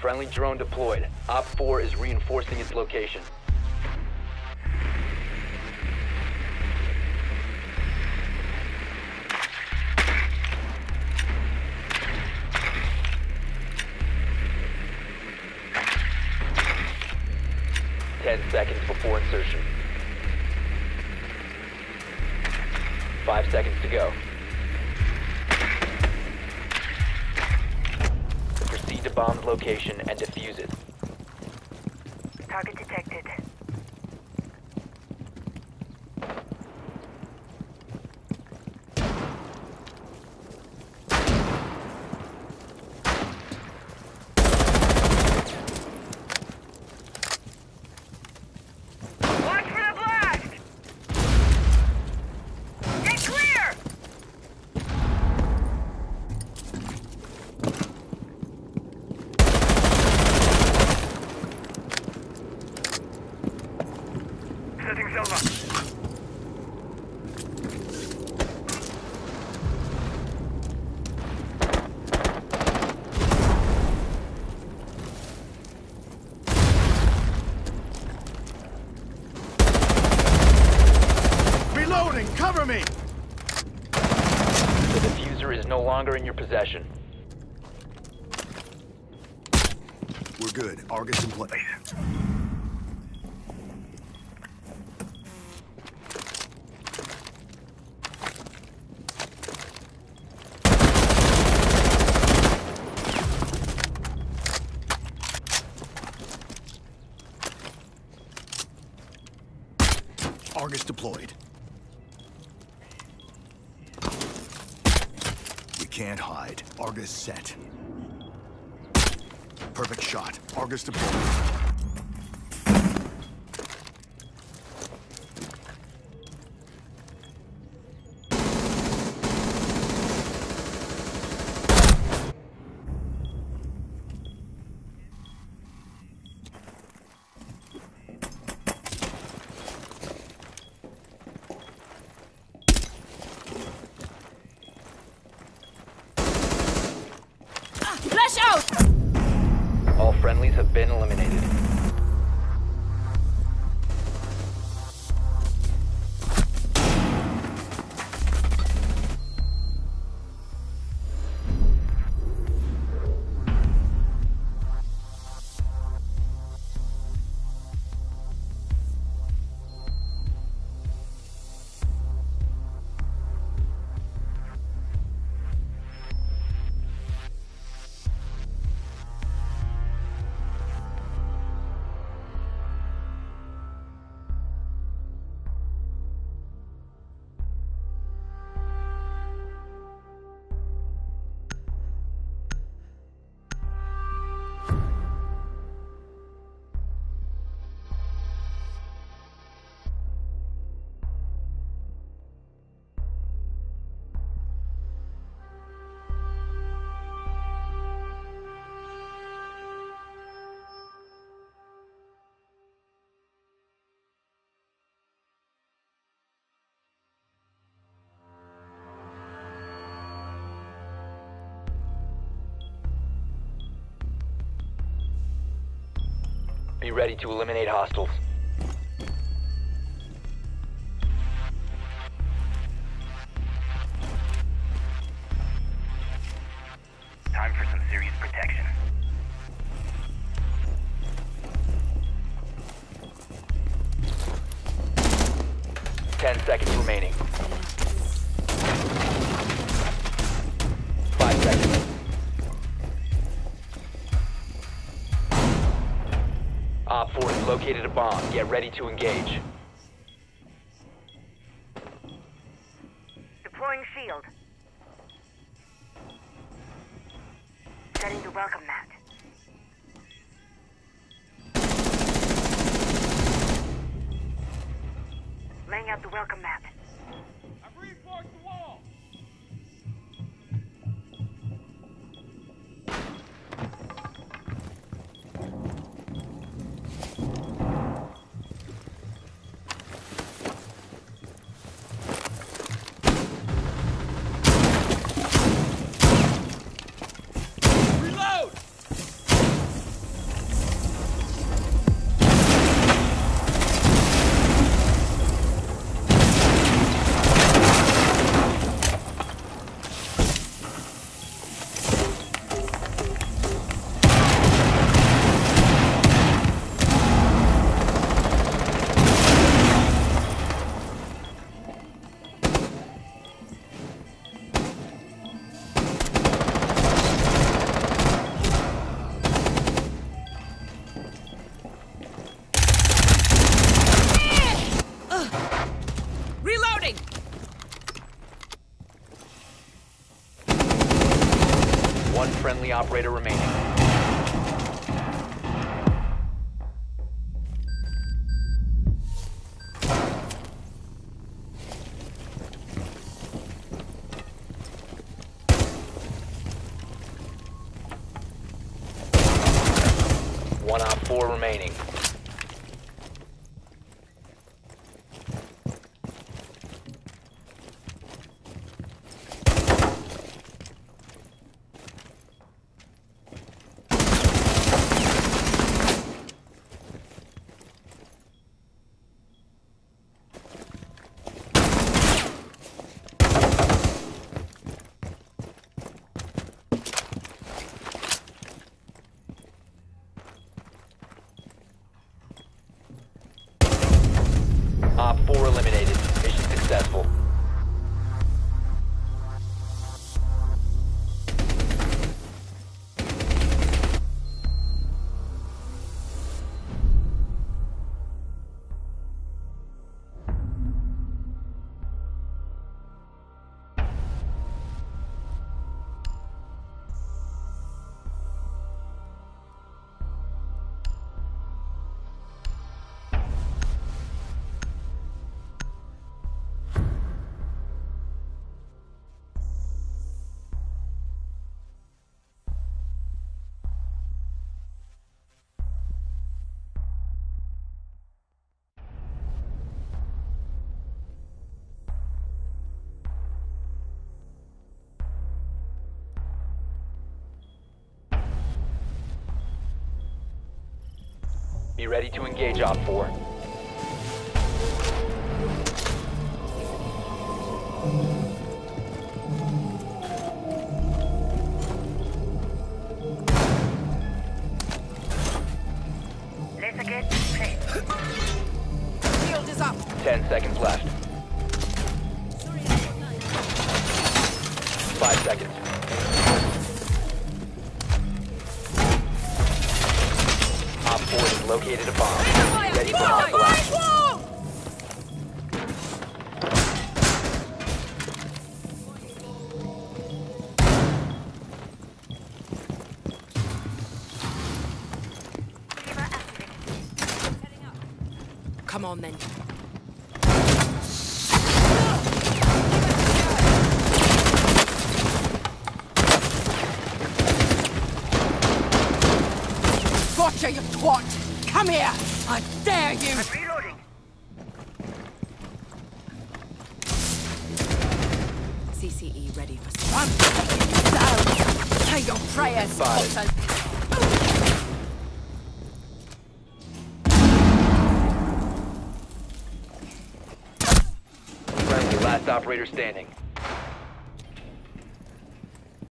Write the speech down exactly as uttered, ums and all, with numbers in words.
Friendly drone deployed. Op four is reinforcing its location. Ten seconds before insertion. Five seconds to go. Proceed to bomb's location and defuse it. Target detected. Watch for the blast! Get clear! Setting Silva. Reloading! Cover me! The diffuser is no longer in your possession. We're good. Argus in place. Argus deployed. We can't hide. Argus set. Perfect shot. Argus deployed. Flash out! All friendlies have been eliminated. Be ready to eliminate hostiles. Time for some serious protection. Ten seconds remaining. Five seconds. Op four has located a bomb. Get ready to engage. Deploying shield. Setting the welcome mat. Laying out the welcome mat. I've reinforced the wall! operator remaining. One op four remaining. Op four eliminated. Mission successful. Be ready to engage op four. Let's get straight. Shield is up. Ten seconds left. Five seconds. Op four has located a bomb. Be ready for hostile action. Cleaver activated. Come on then. Gotcha, you twat! Come here! I dare you! Reloading. C C E ready for some. I'm taking you down! Say your prayers, Spotted. Potter. Friendly, last operator standing.